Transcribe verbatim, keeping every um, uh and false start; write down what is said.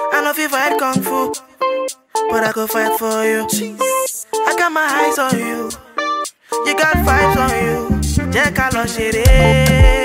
I know if you fight kung fu, but I go fight for you. I got my eyes on you, you got vibes on you. Jẹ́ ká lọ ṣeré.